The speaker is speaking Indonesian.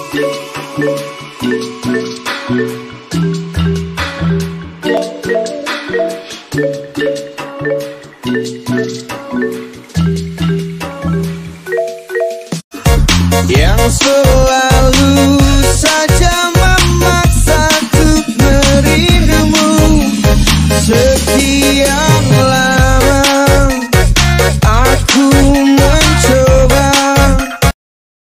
Yang selalu saja memaksa untuk merindumu sekian lama.